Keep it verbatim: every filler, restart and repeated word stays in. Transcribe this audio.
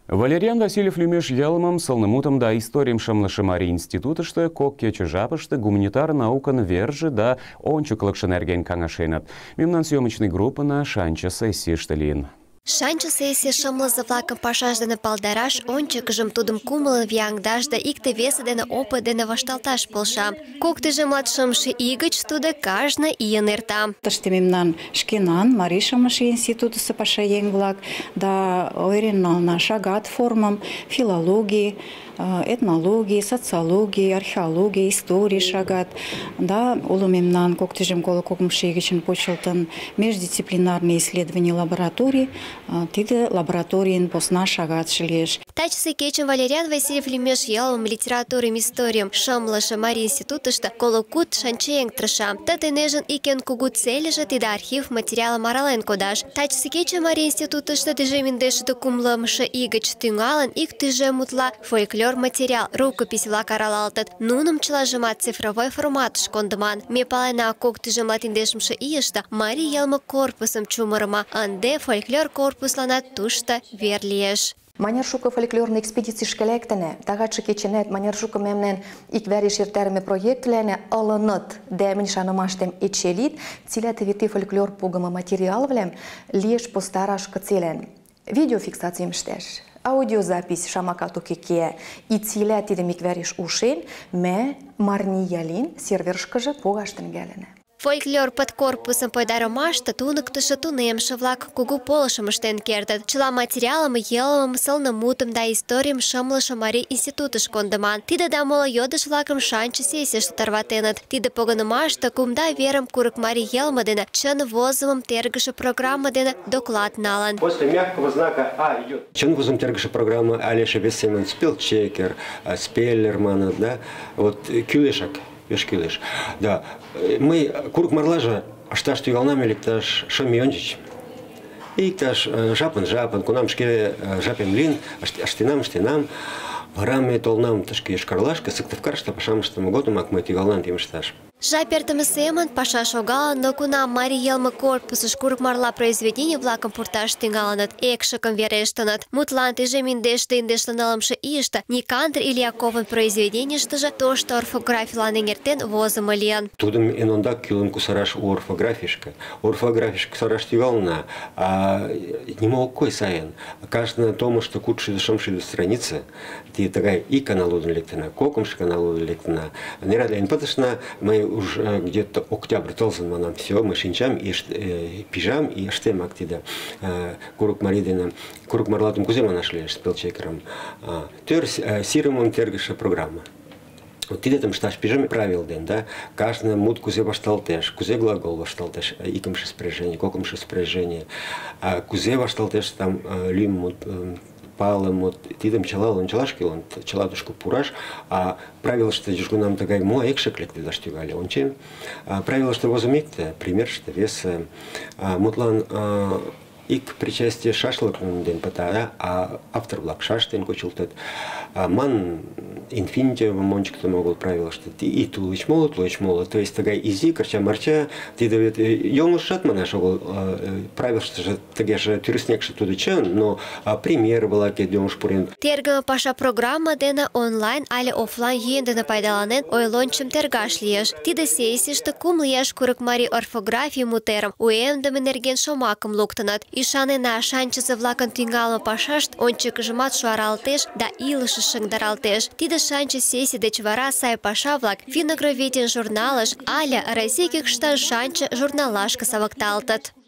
Валериан Васильев люмеш ялымам сылнымутым да историям шамлышы Мари институтышты кок кече жапышты гуманитар наукан вержи да ончыклыкшын эрген каңашенат. Мемнан съемочный группына шанчы сессии штылин. Шанчы сессия шымлызы влакым пашаждыны палдараш, ончыкыжым тудым кумылын вияҥдаш да икте весе дене опыт дене вашталташ полша. Коктыжо младшымшы ий гыч тудо кажне ийын эрта. Тыште мемнан шкенан Марий шымше институтысо пашаеҥ-влак да ойырен нална шагат формам филологии, этнологии, социологии, археологии, истории шагат. Да, улы мемнан коктыжым коло кокымшо ий гычын почылтын междисциплинарные исследования лаборатории, тиде лабораторийын посна шагатше лиеш. Тачысе кечын Валериан Васильев лӱмеш ялым литературым, историям шымлыше Марий институтышто коло куд шанчыеҥ тырша. Ты тынежын икен кугу цельже тиде архив материалым арален кодаш. Тачысе кечын Марий институтышто тӱжем индешшӱдӧ кумлымшо ий гыч тӱҥалын ик тӱжем утла фольклор материал, рукопись-влак аралалтыт. Нуным чылажымат цифровой форматыш кондыман. Ме палена, кок тӱжем латиндешымше ийыште Марий йылме корпусым чумырымо, ынде фольклор корпусланат тушто вер лиеш. Маняр шуко фольклорный экспедицийышке лектене, тагачы кеченет маняр шуко мемнен иквериш эртерме проектлене ылыныт, де мин шанымаштем эчелит, цилят вити фольклор пугымо материалвлем лиеш постараш кыцелен. Видеофиксациям штеш. Аудиозапись шамакату кеке и цилят тидем иквериш ушен, ме марни ялин сервершкыже погаштен гелене. Фольклор под корпусом пойдарымаште туныктышо тунемше-влак кугу полышым ыштен кертыт. Чыла материалым, йылмым, сылнымутым да историйым шымлыше Марий институтыш кондыман. Тиде да моло йодыш-влакым шанчы сессийыште тарватеныт. Тиде погынымаште кумда верым курык марий йылме дене, чын возымым тергыше программа дене доклад налын. После мягкого знака А идет. Чын возым тергыше программа Алеша Весеман, Спелчекер, Спеллерман, да, вот Кюлешак. Пешкилеш. Да, мы курк марлажа, ашташ тюгалнами лекташ шамиончич. И таш жапан жапан, кунам шке жапем лин, аштинам штинам, раме толнам ташки шкарлашка, сыктывкар, что пашам что моготу мак мы тюгалнам тем шташ. Жап эртыме семын паша шогалын, но кунам Марий йылме корпусыш курык марла произведений-влакым пурташ тӱҥалыныт, экшыкым верештыныт. Мутлан тӱжем индеште индешле нылымше ийыште Никандр Ильяковын произведенийыштыже тошто орфографийлан эҥертен возымо лийын. Тудым эн ондак кӱлын кусараш у орфографишка. Орфографишка кусараш тӱҥалына, а нимо ок кой сайын. Кажне томышто кудшӱдӧ-шымшӱдӧ страница, ти тыгай ик ана лудын лектына, кокымшо гана лудын лектына. Нерадлен пытышна, мы уже где-то октябрь толсын манам все, мы шинчам и э, пижам и штем актида э, курук маридина, курук марлатум кузема нашли с пелчекером. Э, Тер э, сирымон тергыша программа. Вот тиде там шташ пижаме правил ден, да, каждый мут кузе вашталтеш, кузе глагол вашталтеш, икымше спряжение, кокымше спряжение, а кузе вашталтеш там э, лим мут э, палым, вот тидем чалал, он чалашки, он чаладушку пураж, а правило, что жгу нам такая моя экшеклек ты даштюгали, он чем? Правило, что возумикте, пример, что вес мутлан ик причастие шашлык ден пата, а автор блак шаштен кочултет, ман инфинитив мончик то могут правило, что ты и тулыч моло, тулыч моло, то есть такая изи, корча марча, ты давид йомуш шатмана шогол правило, что же таге же тюрснек что туда чен, но пример была ке йомуш пурен. Тергыме паша программа дене онлайн али офлайн йӧн дене пайдаланен ойлончым тергаш лиеш. Тиде сессийыште кум лиеш курык марий орфографий мутерым, уэмдыме нерген шомакым луктыныт. Ишанена шанчызе-влакын тӱҥалме пашашт ончыкыжымат шуаралтеш да илышыш шыҥдаралтеш. Тиде шанчы сессий деч вара сай паша-влак Виногроведен журналыш але Россий Кекштан шанчы журналашке савыкталтыт.